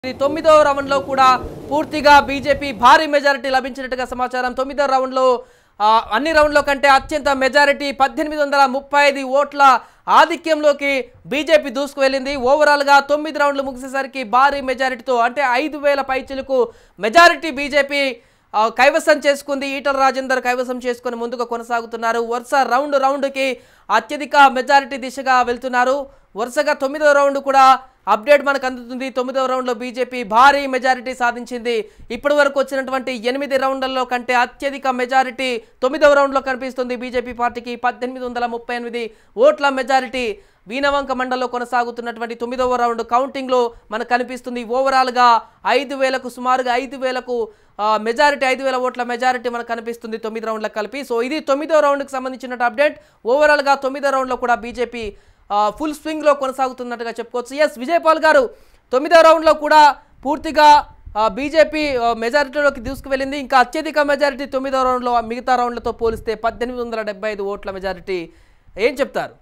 తొమ్మిదవ రౌండ్లో కూడా పూర్తిగా బీజేపీ భారీ మెజారిటీ లభించినట్టుగా సమాచారం. తొమ్మిదవ రౌండ్లో అన్ని రౌండ్ల కంటే అత్యంత మెజారిటీ 1835 ఓట్ల ఆధిక్యంలోకి బీజేపీ దూసుకువెళ్ళింది. ఓవరాల్గా 9 రౌండ్లు ముగిసేసరికి భారీ మెజారిటీతో అంటే 5000 పైచిలకు మెజారిటీ బీజేపీ కైవసం చేసుకుంది. ఈటల రాజేందర్ కైవసం చేసుకుని ముందుకు కొనసాగుతున్నారు. వరుస రౌండ్కి అత్యధిక మెజారిటీ దిశగా వెళ్తున్నారు. వరుసగా 9వ రౌండ్ కూడా అప్డేట్ మనకు అందుతుంది. 9వ రౌండ్లో బీజేపీ భారీ మెజారిటీ సాధించింది. ఇప్పటి వరకు వచ్చినటువంటి 8 రౌండ్లలో కంటే అత్యధిక మెజారిటీ 9వ రౌండ్లో కనిపిస్తుంది. బీజేపీ పార్టీకి 1838 ఓట్ల మెజారిటీ వీనవంక మండలంలో కొనసాగుతున్నటువంటి 9వ రౌండ్ కౌంటింగ్లో మనకు కనిపిస్తుంది. ఓవరాల్గా 5000కు సుమారుగా 5000కు మెజారిటీ 5000 ఓట్ల మెజారిటీ మనకు కనిపిస్తుంది 9 రౌండ్లకు కలిపి. సో ఇది 9వ రౌండ్కి సంబంధించిన అప్డేట్. ఓవరాల్గా 9వ రౌండ్లో కూడా బీజేపీ ఫుల్ స్వింగ్లో కొనసాగుతున్నట్టుగా చెప్పుకోవచ్చు. ఎస్ విజయపాల్ గారు, 9వ రౌండ్లో కూడా పూర్తిగా బీజేపీ మెజారిటీలోకి దూసుకువెళ్ళింది. ఇంకా అత్యధిక మెజారిటీ 9వ రౌండ్లో మిగతా రౌండ్లతో పోలిస్తే 1875 ఓట్ల మెజారిటీ. ఏం చెప్తారు?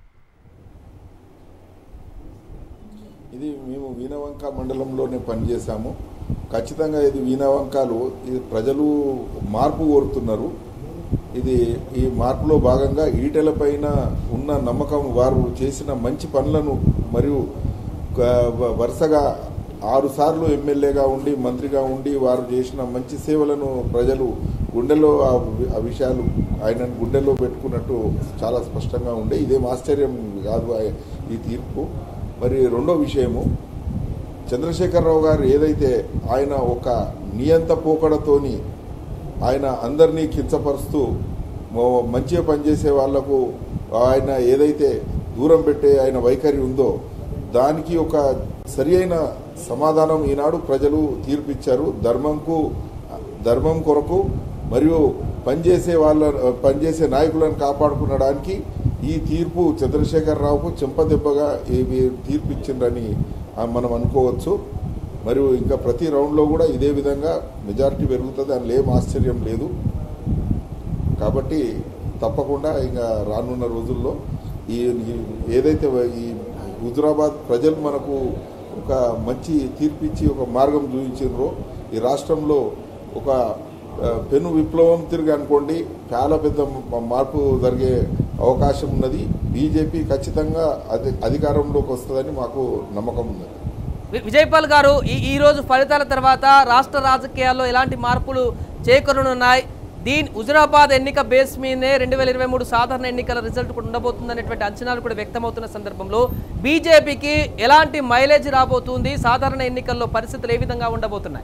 ఇది మేము వీనవంక మండలంలోనే పనిచేశాము. ఖచ్చితంగా ఇది వీనవంకలు ఇది ప్రజలు మార్పు కోరుతున్నారు. ఈ మార్పులో భాగంగా ఈటెల పైన ఉన్న నమ్మకం, వారు చేసిన మంచి పనులను మరియు వరుసగా 6 సార్లు ఎమ్మెల్యేగా ఉండి మంత్రిగా ఉండి వారు చేసిన మంచి సేవలను ప్రజలు గుండెలో ఆ విషయాలు ఆయన గుండెల్లో పెట్టుకున్నట్టు చాలా స్పష్టంగా ఉండే. ఇదేం ఆశ్చర్యం కాదు ఈ తీర్పు. మరి రెండో విషయము, చంద్రశేఖరరావు గారు ఏదైతే ఆయన ఒక నియంత పోకడతోని ఆయన అందరినీ కించపరుస్తూ మంచిగా పనిచేసే వాళ్లకు ఆయన ఏదైతే దూరం పెట్టే ఆయన వైఖరి ఉందో దానికి ఒక సరి అయిన సమాధానం ఈనాడు ప్రజలు తీర్పిచ్చారు. ధర్మం కొరకు మరియు పనిచేసే నాయకులను కాపాడుకునడానికి ఈ తీర్పు చంద్రశేఖరరావుకు చెంపదెబ్బగా తీర్పు ఇచ్చిందని మనం అనుకోవచ్చు. మరియు ఇంకా ప్రతి రౌండ్లో కూడా ఇదే విధంగా మెజారిటీ పెరుగుతుంది, అందులో ఏం ఆశ్చర్యం లేదు. కాబట్టి తప్పకుండా ఇంకా రానున్న రోజుల్లో ఏదైతే ఈ హుజురాబాద్ ప్రజలు మనకు ఒక మంచి తీర్పిచ్చి ఒక మార్గం చూపించారో ఈ రాష్ట్రంలో ఒక పెను విప్లవం తిరిగి అనుకోండి చాలా పెద్ద మార్పు జరిగే అవకాశం ఉన్నది. బీజేపీ ఖచ్చితంగా అధికారంలోకి వస్తుందని మాకు నమ్మకం ఉన్నది. విజయపాల్ గారు, ఈ రోజు ఫలితాల తర్వాత రాష్ట్ర రాజకీయాల్లో ఎలాంటి మార్పులు చేకూరనున్నాయి? హుజురాబాద్ ఎన్నిక బేస్ మీదే 2023 సాధారణ ఎన్నికల రిజల్ట్ కూడా ఉండబోతుందనేటువంటి అంచనాలు కూడా వ్యక్తమవుతున్న సందర్భంలో బీజేపీకి ఎలాంటి మైలేజ్ రాబోతుంది? సాధారణ ఎన్నికల్లో పరిస్థితులు ఏ విధంగా ఉండబోతున్నాయి?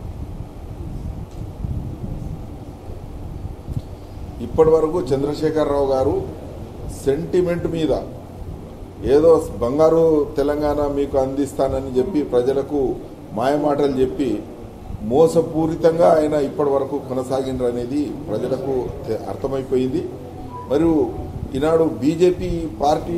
ఇప్పటి వరకు చంద్రశేఖరరావు గారు సెంటిమెంట్ మీద ఏదో బంగారు తెలంగాణ మీకు అందిస్తానని చెప్పి ప్రజలకు మాయమాటలు చెప్పి మోసపూరితంగా ఆయన ఇప్పటి వరకు కొనసాగిండ్రు అనేది ప్రజలకు అర్థమైపోయింది. మరియు ఈనాడు బీజేపీ పార్టీ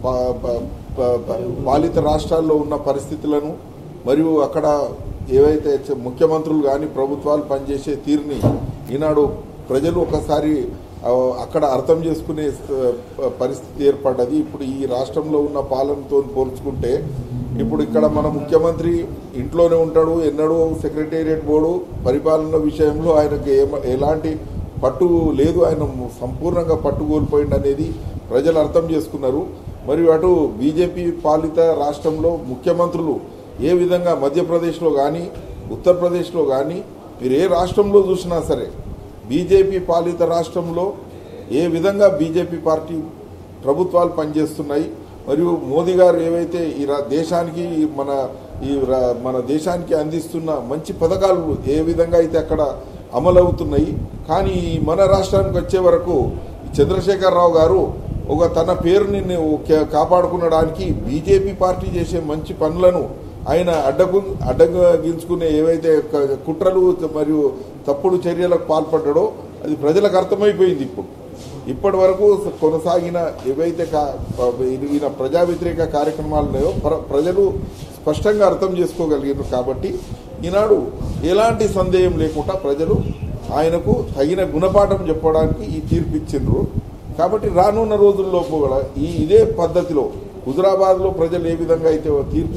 పాలిత రాష్ట్రాల్లో ఉన్న పరిస్థితులను మరియు అక్కడ ఏవైతే ముఖ్యమంత్రులు కానీ ప్రభుత్వాలు పనిచేసే తీరుని ఈనాడు ప్రజలు ఒకసారి అక్కడ అర్థం చేసుకునే పరిస్థితి ఏర్పడ్డది. ఇప్పుడు ఈ రాష్ట్రంలో ఉన్న పాలనతో పోల్చుకుంటే ఇప్పుడు ఇక్కడ మన ముఖ్యమంత్రి ఇంట్లోనే ఉంటాడు, ఎన్నడూ సెక్రటేరియట్ బోర్డు పరిపాలన విషయంలో ఆయనకి ఎలాంటి పట్టు లేదు, ఆయన సంపూర్ణంగా పట్టు కోల్పోయింది అనేది ప్రజలు అర్థం చేసుకున్నారు. మరియు అటు బీజేపీ పాలిత రాష్ట్రంలో ముఖ్యమంత్రులు ఏ విధంగా మధ్యప్రదేశ్లో కానీ ఉత్తరప్రదేశ్లో కానీ మీరు ఏ రాష్ట్రంలో చూసినా సరే బీజేపీ పాలిత రాష్ట్రంలో ఏ విధంగా బీజేపీ పార్టీ ప్రభుత్వాలు పనిచేస్తున్నాయి. మరియు మోదీ గారు ఏవైతే ఈ దేశానికి మన దేశానికి అందిస్తున్న మంచి పథకాలు ఏ విధంగా అయితే అక్కడ అమలవుతున్నాయి. కానీ మన రాష్ట్రానికి వచ్చే వరకు చంద్రశేఖరరావు గారు తన పేరుని కాపాడుకునడానికి బీజేపీ పార్టీ చేసే మంచి పనులను ఆయన అడ్డగించుకునే ఏవైతే కుట్రలు మరియు తప్పుడు చర్యలకు పాల్పడ్డాడో అది ప్రజలకు అర్థమైపోయింది. ఇప్పటి వరకు కొనసాగిన ఏవైతే ఈయన ప్రజా వ్యతిరేక కార్యక్రమాలు ఉన్నాయో ప్రజలు స్పష్టంగా అర్థం చేసుకోగలిగారు. కాబట్టి ఈనాడు ఎలాంటి సందేహం లేకుండా ప్రజలు ఆయనకు తగిన గుణపాఠం చెప్పడానికి ఈ తీర్పు ఇచ్చిండ్రు. కాబట్టి రానున్న రోజుల్లో కూడా ఇదే పద్ధతిలో హుజురాబాద్లో ప్రజలు ఏ విధంగా అయితే తీర్పు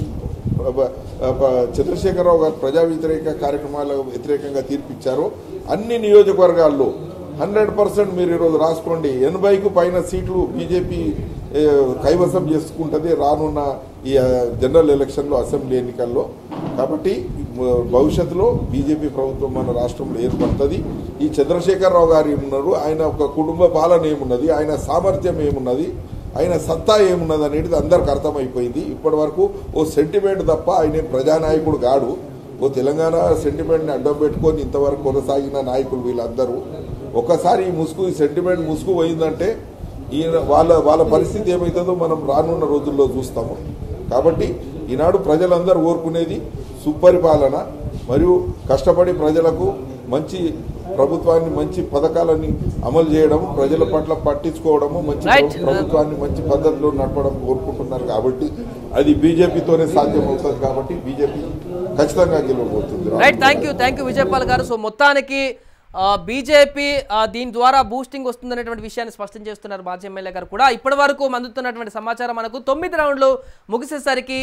చంద్రశేఖరరావు గారు ప్రజా వ్యతిరేక కార్యక్రమాలకు వ్యతిరేకంగా తీర్పిచ్చారో అన్ని నియోజకవర్గాల్లో 100% మీరు ఈరోజు రాసుకోండి 80కు పైన సీట్లు బీజేపీ కైవసం చేసుకుంటుంది రానున్న ఈ జనరల్ ఎలక్షన్లో అసెంబ్లీ ఎన్నికల్లో. కాబట్టి భవిష్యత్తులో బీజేపీ ప్రభుత్వం మన రాష్ట్రంలో ఏర్పడుతుంది. ఈ చంద్రశేఖరరావు గారు ఏమున్నారు, ఆయన ఒక కుటుంబ పాలన ఏమున్నది, ఆయన సామర్థ్యం ఏమున్నది, ఆయన సత్తా ఏమున్నది అనేది అందరికి అర్థమైపోయింది. ఇప్పటి వరకు ఓ సెంటిమెంట్ తప్ప ఆయన ప్రజానాయకుడు కాడు. ఓ తెలంగాణ సెంటిమెంట్ని అడ్డం పెట్టుకొని ఇంతవరకు కొనసాగిన నాయకులు వీళ్ళందరూ. ఒకసారి ఈ సెంటిమెంట్ ముసుగు పోయిందంటే ఈయన వాళ్ళ పరిస్థితి ఏమవుతుందో మనం రానున్న రోజుల్లో చూస్తాము. కాబట్టి ఈనాడు ప్రజలందరూ కోరుకునేది సుపరిపాలన మరియు కష్టపడి ప్రజలకు మంచి ప్రభుత్వాన్ని మంచి పథకాలని అమలు చేయడం, ప్రజల పట్ల పట్టించుకోవడము, మంచి ప్రభుత్వాన్ని మంచి పద్ధతిలో నడపడం కోరుకుంటున్నారు. కాబట్టి అది బీజేపీతోనే సాధ్యం అవుతుంది. కాబట్టి బీజేపీ ఖచ్చితంగా గెలవబోతుంది. రైట్, థ్యాంక్ యూ విజయపాల్ గారు. సో మొత్తానికి బీజేపీ దీని ద్వారా బూస్టింగ్ వస్తుందనేటువంటి విషయాన్ని స్పష్టం చేస్తున్నారు మాజీ ఎమ్మెల్యే గారు కూడా. ఇప్పటి వరకు అందుతున్నటువంటి సమాచారం మనకు 9 రౌండ్లు ముగిసేసరికి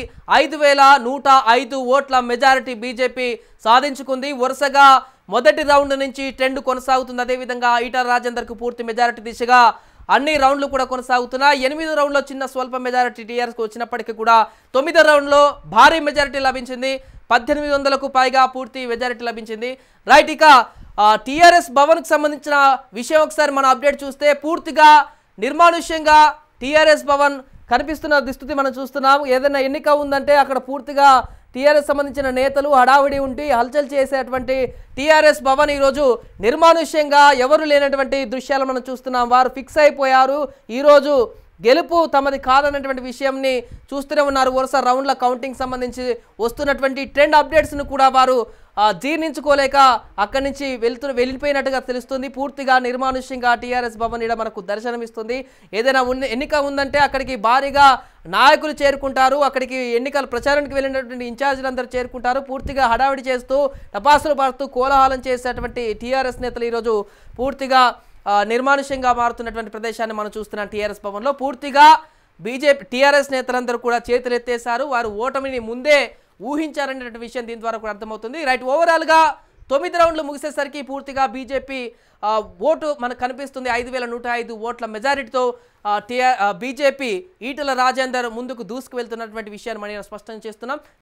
5105 ఓట్ల మెజారిటీ బీజేపీ సాధించుకుంది. వరుసగా మొదటి రౌండ్ నుంచి ట్రెండ్ కొనసాగుతుంది. అదేవిధంగా ఈటల రాజేందర్కు పూర్తి మెజారిటీ దిశగా అన్ని రౌండ్లు కూడా కొనసాగుతున్నాయి. 8 రౌండ్లో చిన్న స్వల్ప మెజారిటీ టీఆర్ఎస్కు వచ్చినప్పటికీ కూడా 9 రౌండ్లో భారీ మెజారిటీ లభించింది. 1800కు పైగా పూర్తి మెజారిటీ లభించింది. రైట్, ఇక టీఆర్ఎస్ భవన్కు సంబంధించిన విషయం ఒకసారి మనం అప్డేట్ చూస్తే పూర్తిగా నిర్మానుష్యంగా టీఆర్ఎస్ భవన్ కనిపిస్తున్న దుస్థితి మనం చూస్తున్నాం. ఏదైనా ఎన్నిక ఉందంటే అక్కడ పూర్తిగా టీఆర్ఎస్ సంబంధించిన నేతలు హడావిడి ఉండి హల్చల్ చేసేటువంటి టీఆర్ఎస్ భవన్ ఈరోజు నిర్మానుష్యంగా ఎవరు లేనటువంటి దృశ్యాలు మనం చూస్తున్నాం. వారు ఫిక్స్ అయిపోయారు. ఈరోజు గెలుపు తమది కాదన్నటువంటి విషయంని చూస్తూనే ఉన్నారు. వరుస రౌండ్ల కౌంటింగ్ సంబంధించి వస్తున్నటువంటి ట్రెండ్ అప్డేట్స్ను కూడా వారు జీర్ణించుకోలేక అక్కడి నుంచి వెళ్ళిపోయినట్టుగా తెలుస్తుంది. పూర్తిగా నిర్మానుష్యంగా టీఆర్ఎస్ భవన్ ఇక్కడ మనకు దర్శనమిస్తుంది. ఏదైనా ఎన్నిక ఉందంటే అక్కడికి భారీగా నాయకులు చేరుకుంటారు. అక్కడికి ఎన్నికల ప్రచారానికి వెళ్ళినటువంటి ఇన్ఛార్జీలందరూ చేరుకుంటారు. పూర్తిగా హడావిడి చేస్తూ టపాసులు పారుతూ కోలాహలం చేసేటువంటి టీఆర్ఎస్ నేతలు ఈరోజు పూర్తిగా నిర్మానుష్యంగా మారుతున్నటువంటి ప్రదేశాన్ని మనం చూస్తున్నాం. టీఆర్ఎస్ భవన్లో పూర్తిగా బీజేపీ టీఆర్ఎస్ నేతలందరూ కూడా చేతులు ఎత్తేశారు. వారు ఓటమిని ముందే ఊహించారనేటువంటి విషయం దీని ద్వారా కూడా అర్థమవుతుంది. రైట్, ఓవరాల్గా 9 రౌండ్లు ముగిసేసరికి పూర్తిగా బీజేపీ ఓటు మనకు కనిపిస్తుంది. 5105 ఓట్ల మెజారిటీతో బీజేపీ ఈటల రాజేందర్ ముందుకు దూసుకు వెళ్తున్నటువంటి విషయాన్ని మనం స్పష్టం చేస్తున్నాం.